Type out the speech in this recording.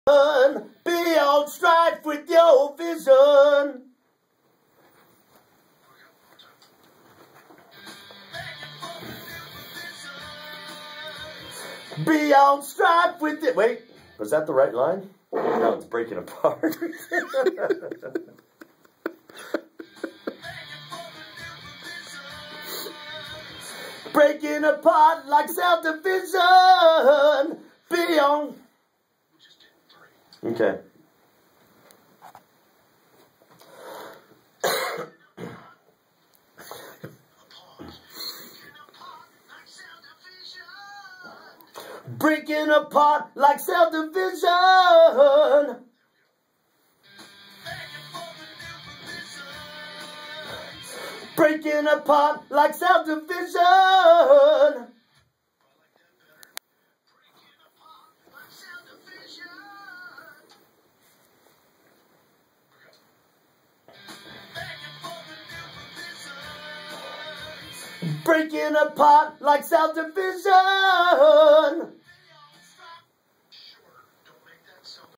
Be on strife with your vision. Be on strife with it. Wait, was that the right line? No, it's breaking apart. Breaking apart like self-division. Be on. Okay. Breaking apart like self-division. Breaking apart like self-division. Breaking apart like self-division.